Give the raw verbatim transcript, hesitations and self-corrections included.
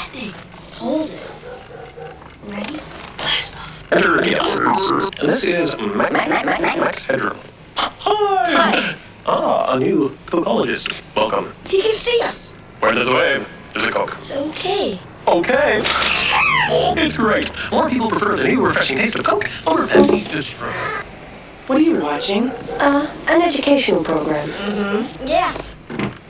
thing. Hold it. Ready? Blast off. Enter the entrance. And this is Max, Max Headroom. Hi. Hi. Ah, a new cocologist. Welcome. He can see us. Where there's a wave, there's a coke. It's okay. Okay. It's great. More people prefer the new refreshing taste of Coke over Pepsi. What are you watching? Uh, an educational program. Mm-hmm. Yeah.